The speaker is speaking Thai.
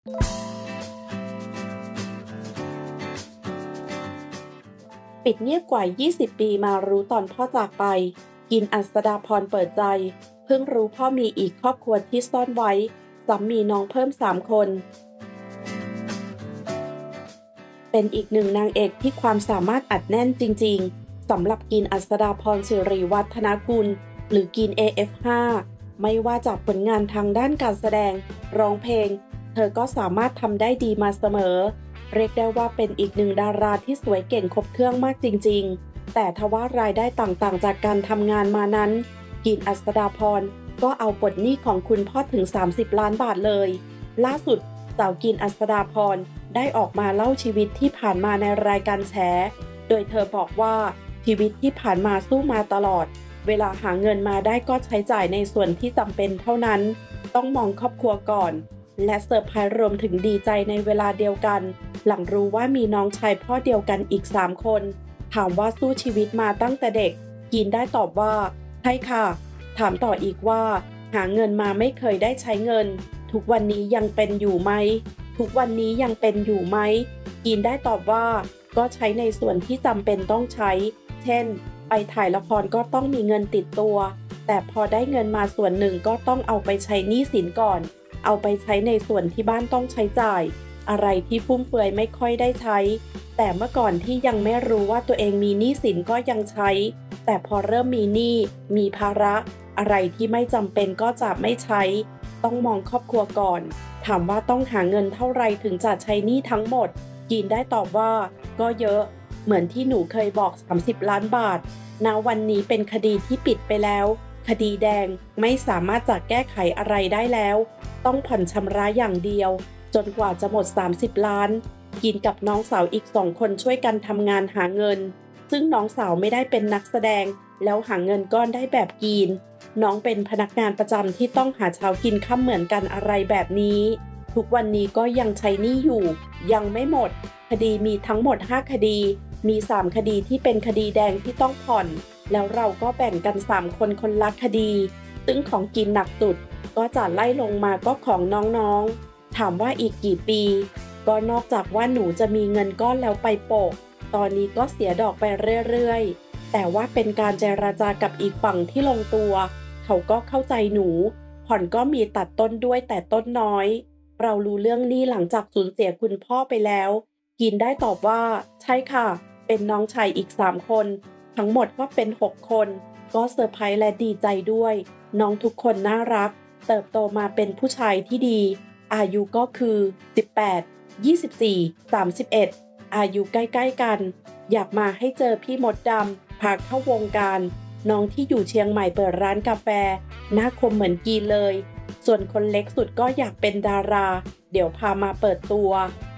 ปิดเงียบกว่า 20 ปีมารู้ตอนพ่อจากไปกินอัศดาพรเปิดใจเพิ่งรู้พ่อมีอีกครอบครัวที่ซ่อนไว้ซ้ำมีน้องเพิ่ม3 คนเป็นอีกหนึ่งนางเอกที่ความสามารถอัดแน่นจริงๆสำหรับกินอัศดาพรสิริวัฒนกุลหรือกิน AF5 ไม่ว่าจากผลงานทางด้านการแสดงร้องเพลงเธอก็สามารถทำได้ดีมาเสมอเรียกได้ว่าเป็นอีกหนึ่งดาราที่สวยเก่งครบเครื่องมากจริงๆแต่ทว่ารายได้ต่างๆจากการทำงานมานั้นกินอัศดาพรก็เอาปลดหนี้ของคุณพ่อถึง30 ล้านบาทเลยล่าสุดสาวกินอัศดาพรได้ออกมาเล่าชีวิตที่ผ่านมาในรายการแฉโดยเธอบอกว่าชีวิตที่ผ่านมาสู้มาตลอดเวลาหาเงินมาได้ก็ใช้จ่ายในส่วนที่จำเป็นเท่านั้นต้องมองครอบครัวก่อนและเซอร์ไพรส์รวมถึงดีใจในเวลาเดียวกันหลังรู้ว่ามีน้องชายพ่อเดียวกันอีก3 คนถามว่าสู้ชีวิตมาตั้งแต่เด็กกินได้ตอบว่าใช่ค่ะถามต่ออีกว่าหาเงินมาไม่เคยได้ใช้เงินทุกวันนี้ยังเป็นอยู่ไหมทุกวันนี้ยังเป็นอยู่ไหมกินได้ตอบว่าก็ใช้ในส่วนที่จำเป็นต้องใช้เช่นไปถ่ายละครก็ต้องมีเงินติดตัวแต่พอได้เงินมาส่วนหนึ่งก็ต้องเอาไปใช้หนี้สินก่อนเอาไปใช้ในส่วนที่บ้านต้องใช้จ่ายอะไรที่ฟุ่มเฟือยไม่ค่อยได้ใช้แต่เมื่อก่อนที่ยังไม่รู้ว่าตัวเองมีหนี้สินก็ยังใช้แต่พอเริ่มมีหนี้มีภาระอะไรที่ไม่จำเป็นก็จะไม่ใช้ต้องมองครอบครัวก่อนถามว่าต้องหาเงินเท่าไรถึงจะใช้หนี้ทั้งหมดกินได้ตอบว่าก็เยอะเหมือนที่หนูเคยบอก30 ล้านบาทณวันนี้เป็นคดีที่ปิดไปแล้วคดีแดงไม่สามารถจะแก้ไขอะไรได้แล้วต้องผ่อนชำระอย่างเดียวจนกว่าจะหมด30 ล้านกินกับน้องสาวอีก2 คนช่วยกันทำงานหาเงินซึ่งน้องสาวไม่ได้เป็นนักแสดงแล้วหาเงินก้อนได้แบบกินน้องเป็นพนักงานประจำที่ต้องหาเช้ากินค่ำเหมือนกันอะไรแบบนี้ทุกวันนี้ก็ยังใช้หนี้อยู่ยังไม่หมดคดีมีทั้งหมด5 คดีมี3 คดีที่เป็นคดีแดงที่ต้องผ่อนแล้วเราก็แบ่งกัน3 คนคนละคดีซึ่งของกินหนักสุดก็จะไล่ลงมาก็ของน้องๆถามว่าอีกกี่ปีก็นอกจากว่าหนูจะมีเงินก้อนแล้วไปโปะตอนนี้ก็เสียดอกไปเรื่อยๆแต่ว่าเป็นการเจรจากับอีกฝั่งที่ลงตัวเขาก็เข้าใจหนูผ่อนก็มีตัดต้นด้วยแต่ต้นน้อยเรารู้เรื่องนี้หลังจากสูญเสียคุณพ่อไปแล้วกินได้ตอบว่าใช่ค่ะเป็นน้องชายอีก3 คนทั้งหมดก็เป็น6 คนก็เซอร์ไพรส์และดีใจด้วยน้องทุกคนน่ารักเติบโตมาเป็นผู้ชายที่ดีอายุก็คือ18 24 31อายุใกล้ๆกันอยากมาให้เจอพี่มดดำพาเข้าวงการน้องที่อยู่เชียงใหม่เปิดร้านกาแฟหน้าคมเหมือนกีเลยส่วนคนเล็กสุดก็อยากเป็นดาราเดี๋ยวพามาเปิดตัว